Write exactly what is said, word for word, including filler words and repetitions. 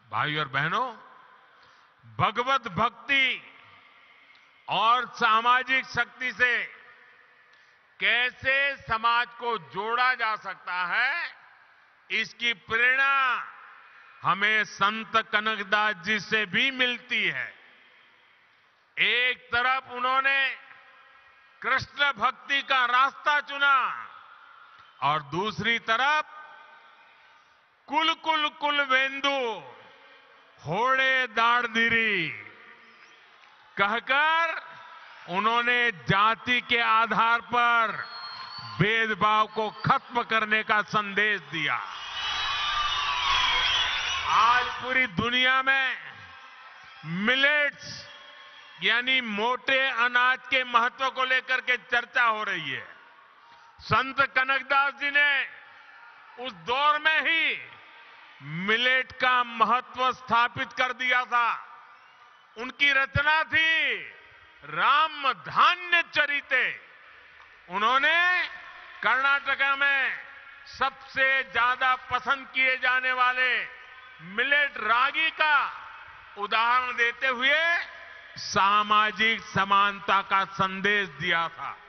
भाई और बहनों, भगवत भक्ति और सामाजिक शक्ति से कैसे समाज को जोड़ा जा सकता है, इसकी प्रेरणा हमें संत कनकदास जी से भी मिलती है। एक तरफ उन्होंने कृष्ण भक्ति का रास्ता चुना और दूसरी तरफ कुल कुल कुल वेंदु होड़े दाड़दिरी कहकर उन्होंने जाति के आधार पर भेदभाव को खत्म करने का संदेश दिया। आज पूरी दुनिया में मिलेट्स यानी मोटे अनाज के महत्व को लेकर के चर्चा हो रही है। संत कनकदास जी ने उस दौर में ही मिलेट का महत्व स्थापित कर दिया था। उनकी रचना थी राम धान्य चरिते। उन्होंने कर्नाटक में सबसे ज्यादा पसंद किए जाने वाले मिलेट रागी का उदाहरण देते हुए सामाजिक समानता का संदेश दिया था।